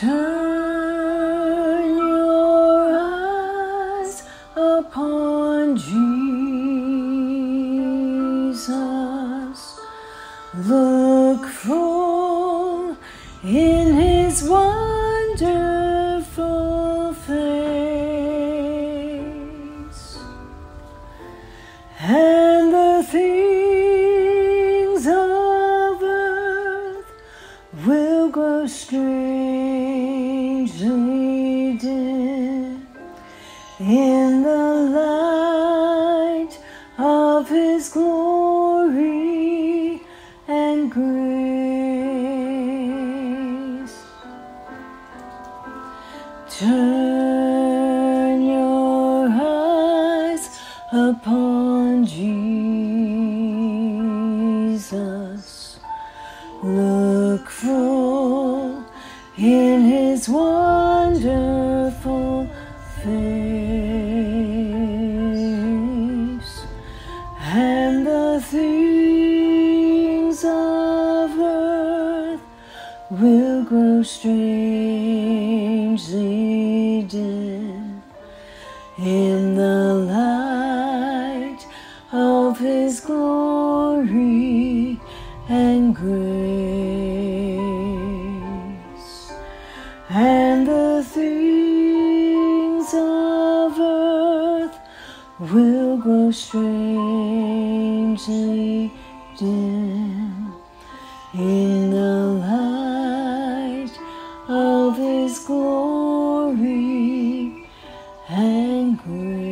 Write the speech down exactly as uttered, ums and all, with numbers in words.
Turn your eyes upon Jesus. Look full in his wonderful face, and the things of earth will grow strangely dim in the light of his glory and grace. Turn your eyes upon Jesus. Look full in his wonderful face, and the things of earth will grow strangely dim in the light of his glory and grace, and the things of earth will grow strangely dim in the light of his glory and grace.